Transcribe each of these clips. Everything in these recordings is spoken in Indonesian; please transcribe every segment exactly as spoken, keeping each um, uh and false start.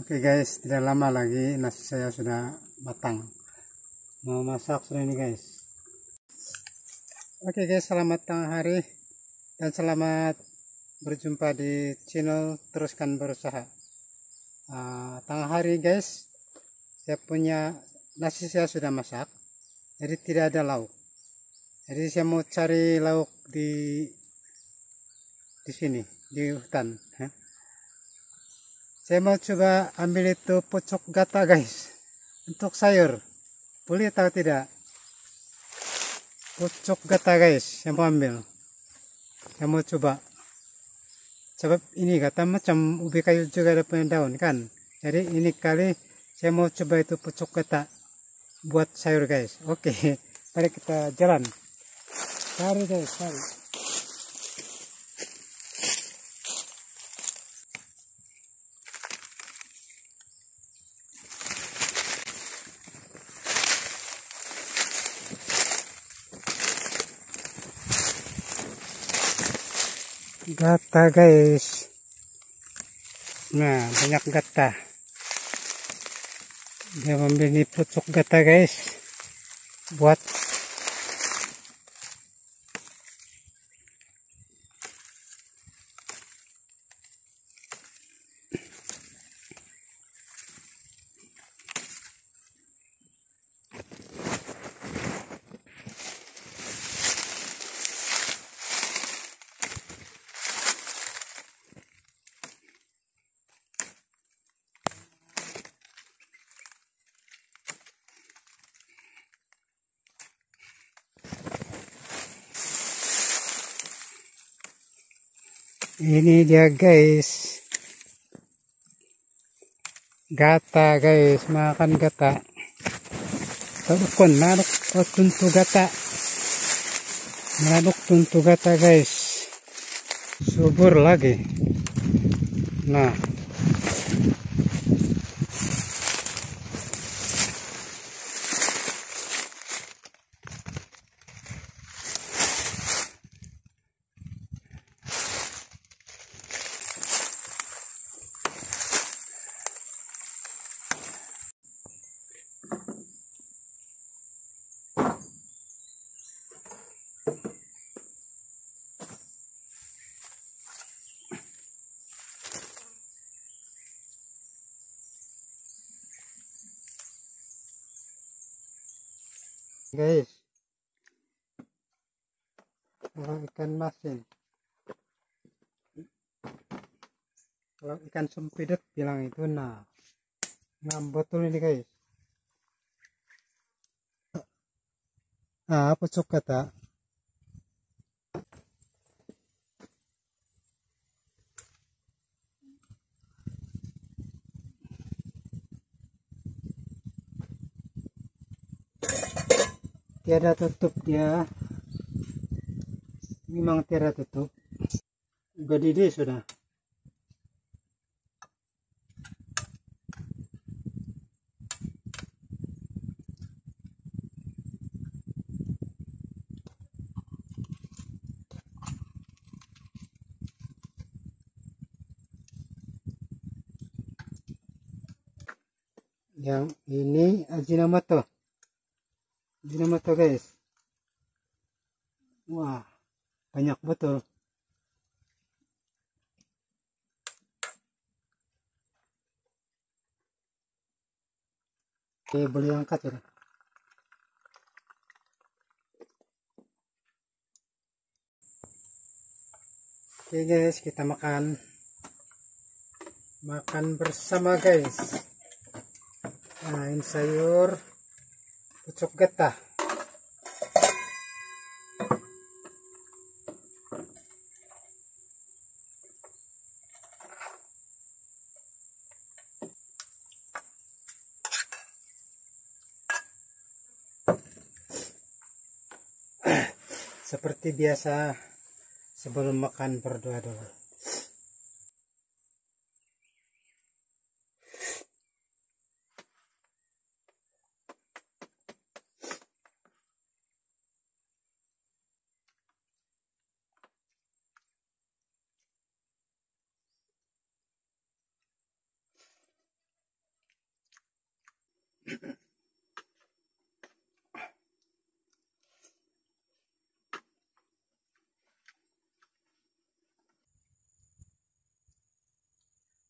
Oke guys, tidak lama lagi nasi saya sudah matang. Mau masak sudah ini guys. Oke guys, selamat tengah hari dan selamat berjumpa di channel Teruskan Berusaha. Uh, tengah hari guys, saya punya nasi saya sudah masak, jadi tidak ada lauk. Jadi saya mau cari lauk di di sini di hutan. Ya. Saya mau coba ambil itu pucuk gata guys, untuk sayur. Boleh atau tidak? Pucuk gata guys, yang mau ambil. Saya mau coba. Sebab ini gata macam ubi kayu juga ada punya daun kan. Jadi ini kali saya mau coba itu pucuk gata buat sayur guys. Oke, mari kita jalan. Cari guys, cari. Gata guys, nah banyak gata. Dia ambil ini pucuk gata guys buat ini dia guys, gata guys, makan gata. Tadukon, manok tuntu gata, manok tuntu gata guys, subur lagi. Nah, guys, kalau ikan masin, kalau ikan sempit bilang itu, nah, nah betul ini guys. Ah, pucuk gata. Tiada tutup dia, memang tiada tutup. Berdiri sudah. Yang ini Ajinomoto. Ajinomoto guys. Wah, banyak betul. Oke, boleh angkat ya. Oke guys, kita makan. Makan bersama guys. Nah, ini sayur pucuk gata. Seperti biasa, sebelum makan berdoa dulu.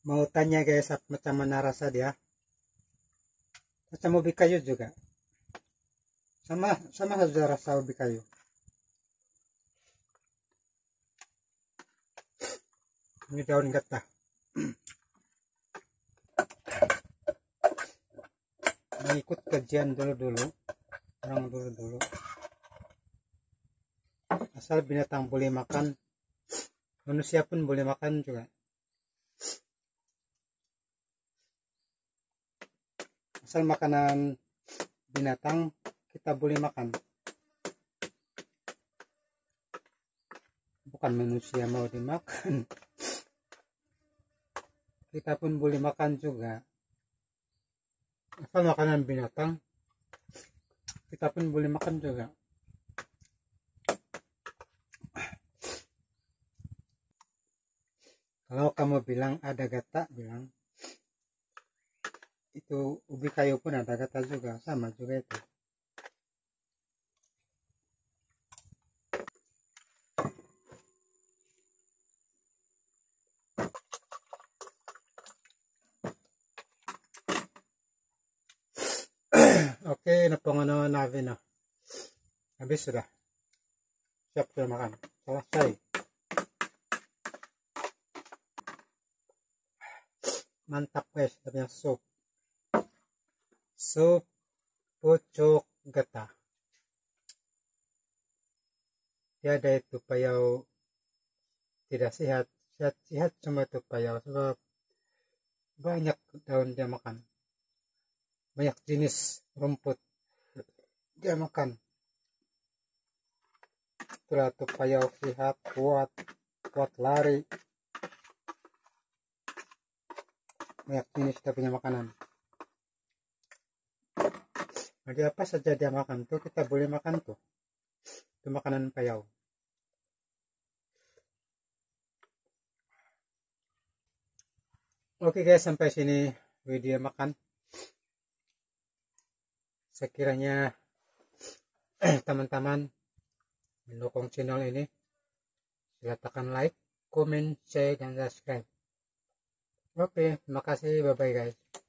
mau tanya guys macam mana rasa dia. Macam ubi kayu juga, sama sama saja rasa ubi kayu. Ini daun getah. Mengikut kajian dulu-dulu, orang dulu-dulu. Asal binatang boleh makan, manusia pun boleh makan juga. Asal makanan binatang kita boleh makan. Bukan manusia mau dimakan. Kita pun boleh makan juga. Asal makanan binatang kita pun boleh makan juga. Kalau kamu bilang ada gata, bilang itu ubi kayu pun ada gata juga, sama juga itu. Oke, napanganon natin na. Habis sudah. Siap sudah makan. Selesai. Mantap guys, tapi sup. Sup pucuk getah. Tiada itu payau tidak sehat. Sehat-sehat cuma itu payau, sebab banyak daun dia makan. Banyak jenis rumput dia makan. Itulah tuh payau sehat, kuat, kuat lari. Banyak jenis dia punya makanan. Jadi apa saja dia makan tuh kita boleh makan tuh. Itu makanan payau. Oke guys, sampai sini video makan. Sekiranya teman-teman mendukung channel ini, silakan like, comment, share, dan subscribe. Oke, terima kasih. Bye bye guys.